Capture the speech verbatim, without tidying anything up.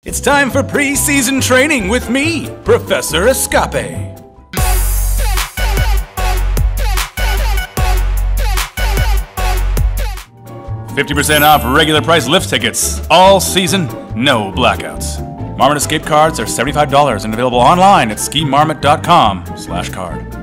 It's time for preseason training with me, Professor Escape. fifty percent off regular price lift tickets. All season, no blackouts. Marmot Escape cards are seventy-five dollars and available online at ski marmot dot com slash card.